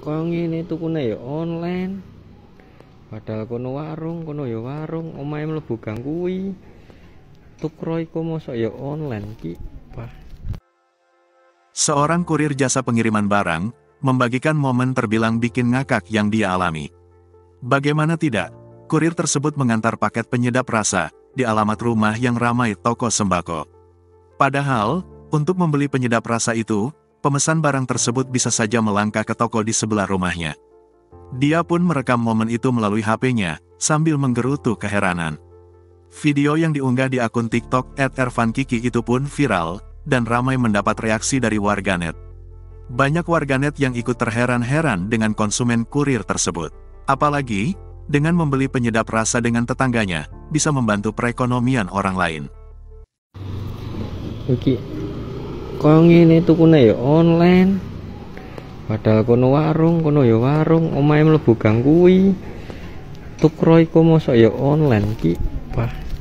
Kok ngene tukune ya online. Padahal kono warung, kono ya warung, omahe mlebu gang kuwi. Tukro iku mosok ya online ki, Pak. Seorang kurir jasa pengiriman barang membagikan momen terbilang bikin ngakak yang dia alami. Bagaimana tidak, kurir tersebut mengantar paket penyedap rasa di alamat rumah yang ramai toko sembako. Padahal, untuk membeli penyedap rasa itu, pemesan barang tersebut bisa saja melangkah ke toko di sebelah rumahnya. Dia pun merekam momen itu melalui HP-nya, sambil menggerutu keheranan. Video yang diunggah di akun TikTok @ervankiki itu pun viral, dan ramai mendapat reaksi dari warganet. Banyak warganet yang ikut terheran-heran dengan konsumen kurir tersebut. Apalagi, dengan membeli penyedap rasa dengan tetangganya, bisa membantu perekonomian orang lain. Iki, kok ngene tukune ya online. Padahal kono warung, kono ya warung, omahe mlebu gang kuwi. Tukro iku mosok ya online ki, Pak.